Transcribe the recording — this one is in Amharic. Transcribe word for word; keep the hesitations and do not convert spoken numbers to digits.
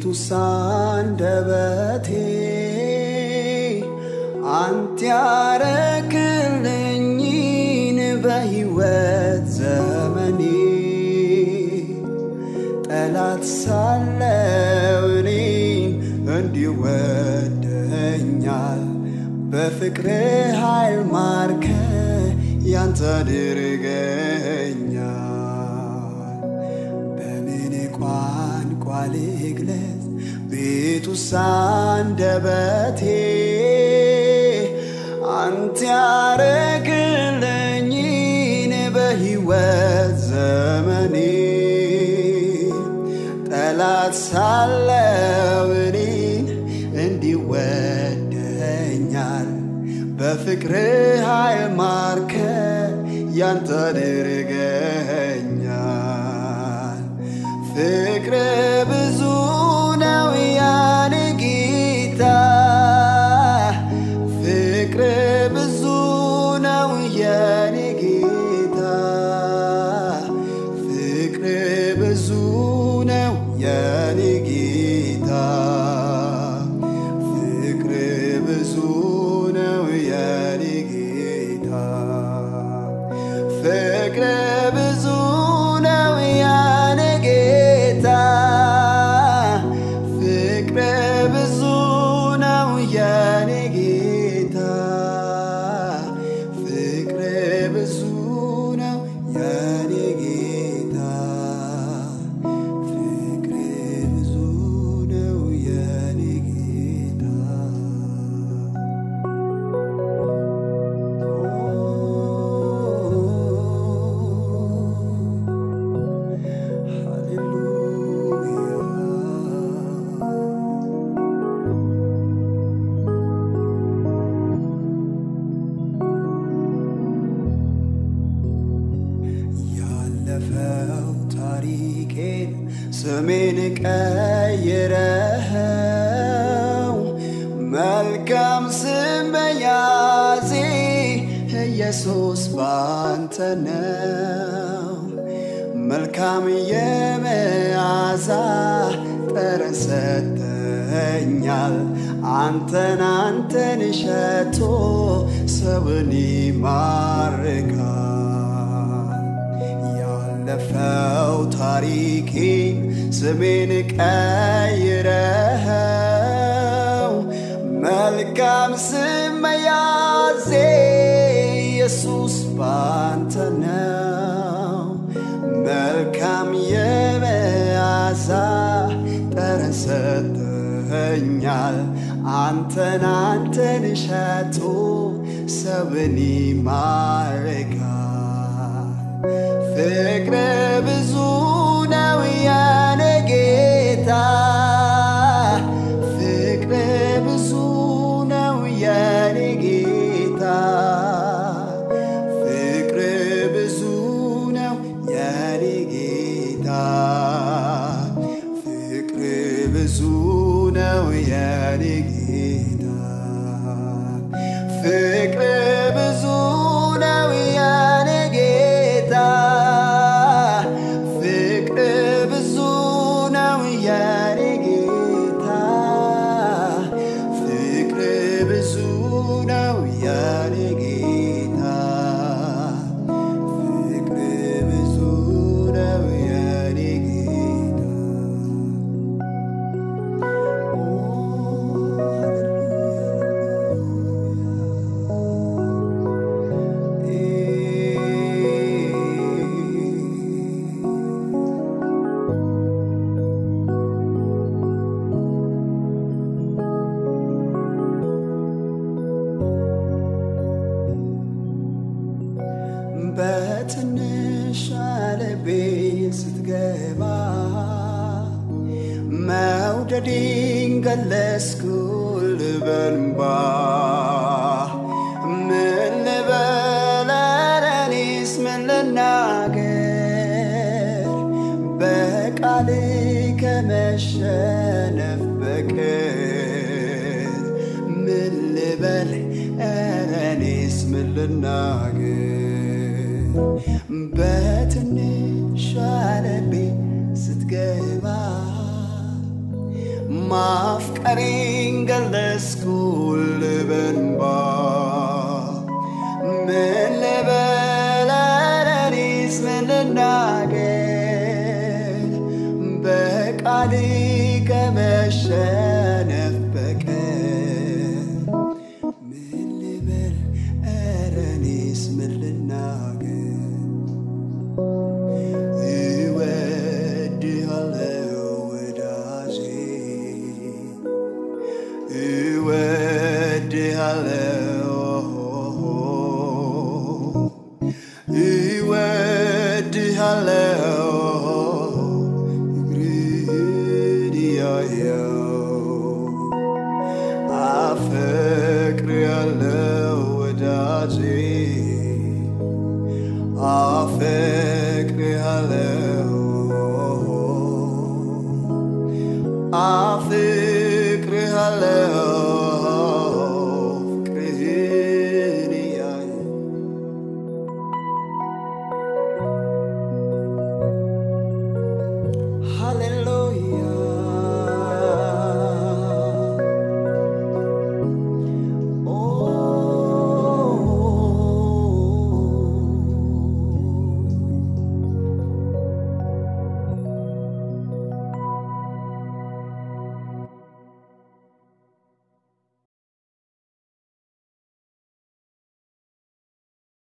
ሳንደበቴ አንተ ያረክልኝን በሕይወት ዘመኔ ጠላት ሳለው እኔን እንዲወደኛል በፍቅር ኃይል ማርከ ያንተ አድርገኛል በምን ቋንቋ ልግለጽ ቤቱ ሳንደበቴ አንተ ያረክልኝን በሕይወት ዘመኔ ጠላት ሳለው እኔን እንዲወደኛል በፍቅር ኃይል ማርከ ያንተ አድርገኛል ፍቅር ብዙ ነው ያኔ ጌታ ፍቅር ብዙ ነው ያኔ ጌታ ፍቅር ብዙ ነው ያኔ ጌታ ፍቅር ብዙ ነው ያኔ ጌታ ፍቅር ብዙ ነው ያኔ ጌታ ፍቅር ብዙ ነው ያኔ ጌታ ፍቅር ብዙ ነው ያኔ ጌታ ፍቅር ብዙ ነው ያኔ ጌታ ያለፈው ታሪኬን ስሜን ቀይረኸው መልካም ስም በያዜ ኢየሱስ ባንተ ነው መልካም የመዓዛ ጠረን ሰጥተኸኛል አንተን አንተን ሸቶ ሰውን ይማርካል ያለፈው ታሪኬን ስሜን ቀይረኸው መልካም ስም መያዜ ኢየሱስ ባንተ ነው መልካም የመዓዛ ጠረን ሰጥተኸኛል አንተን አንተን ሸቶ ሰውን ይማርካል ፍቅር ብዙ ነው ያኔ ጌታ ፍቅር ብዙ ነው ያኔ ጌታ ፍቅር ብዙ ነው ያኔ ጌታ ፍቅር ብዙ ነው ያኔ ጌታ ፍቅር ብዙ ነው ያኔ ጌታ ፍቅር ብዙ ነው ያኔ ጌታ ፍቅር ብዙ ነው ያኔ ጌታ ፍቅር ብዙ ነው ያኔ ጌታ በትንሽ ልቤ ስትገባ መውደዴን ገለጽኩልህ በእንባ ምን ልበል ኧረ እኔስ ምን ልናገር በቃል ከመሸነፍ በቀር ምን ልበል ኧረ እኔስ ምን ልናገር በትንሽ ልቤ ስትገባ ማፍቀሬን ገለጽኩል በእንባ ምን ልበል እኔስ ምን ልናገር በቃል ከመሸነፍ በቀር ምን ልበል እኔስ ምን ልናገር እወድሃለሁ ወዳጄ እወድሃለሁ እወድሃለሁ አፈቅርሃለሁ ወዳጄ አፈቅርሃለሁ አፈቅርሃለሁ